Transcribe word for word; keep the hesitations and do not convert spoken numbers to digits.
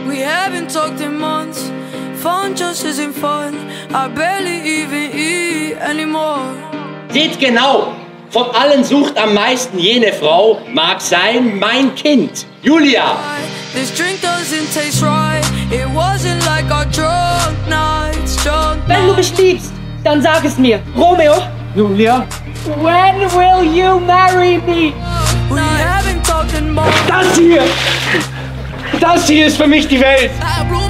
We haven't talked in months. Phone just isn't fun. I barely even eat anymore. Seht genau, von allen sucht am meisten jene Frau, mag sein mein Kind, Julia. This drink doesn't taste right. It wasn't like our drug nights, drug Wenn du mich liebst, dann sag es mir. Romeo? Julia? When will you marry me? We haven't talked in months. Das hier! Das hier ist für mich die Welt! I